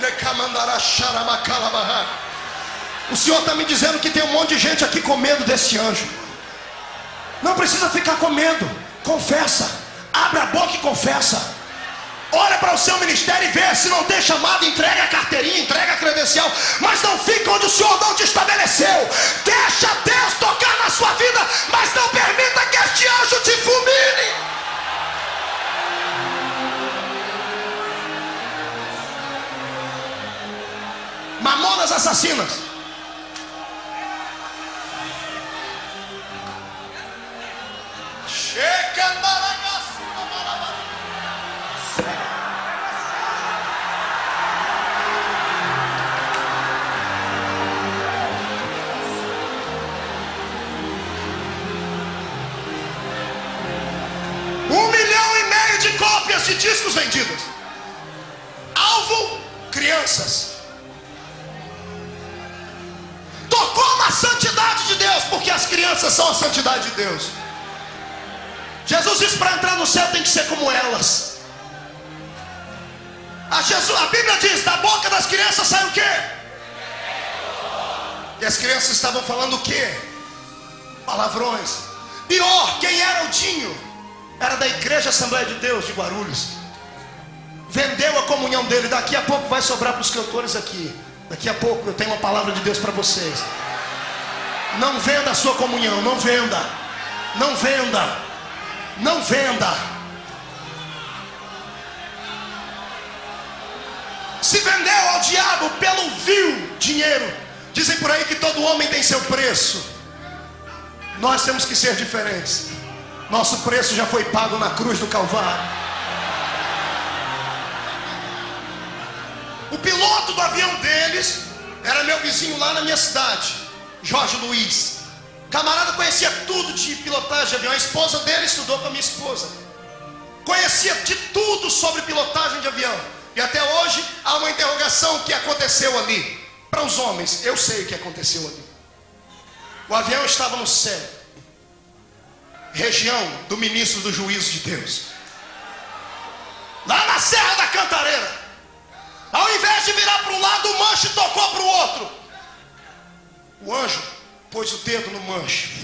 O Senhor está me dizendo que tem um monte de gente aqui com medo desse anjo. Não precisa ficar com medo. Confessa. Abre a boca e confessa. Olha para o seu ministério e vê. Se não tem chamado, entrega a carteirinha, entrega a credencial. Mas não fica onde o Senhor não te estabeleceu. Deixa Deus tocar na sua vida, mas não permita que este anjo te fulmine. Mamonas assassinas. Chega na de cópias de discos vendidos. Alvo, crianças. Tocou na santidade de Deus, porque as crianças são a santidade de Deus. Jesus disse: para entrar no céu tem que ser como elas. A Bíblia diz: da boca das crianças sai o quê? E as crianças estavam falando o quê? Palavrões. Pior, quem era o Dinho? Era da Igreja Assembleia de Deus de Guarulhos. Vendeu a comunhão dele. Daqui a pouco vai sobrar para os cantores aqui. Daqui a pouco eu tenho uma palavra de Deus para vocês. Não venda a sua comunhão. Não venda. Não venda. Não venda. Se vendeu ao diabo pelo vil dinheiro. Dizem por aí que todo homem tem seu preço. Nós temos que ser diferentes. Nosso preço já foi pago na cruz do Calvário. O piloto do avião deles era meu vizinho lá na minha cidade, Jorge Luiz. Camarada conhecia tudo de pilotagem de avião. A esposa dele estudou com a minha esposa. Conhecia de tudo sobre pilotagem de avião. E até hoje há uma interrogação: o que aconteceu ali? Para os homens, eu sei o que aconteceu ali. O avião estava no céu, região do ministro do juízo de Deus, lá na Serra da Cantareira. Ao invés de virar para um lado, o manche tocou para o outro. O anjo pôs o dedo no manche,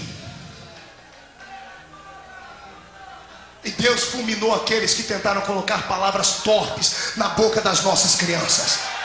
e Deus fulminou aqueles que tentaram colocar palavras torpes na boca das nossas crianças.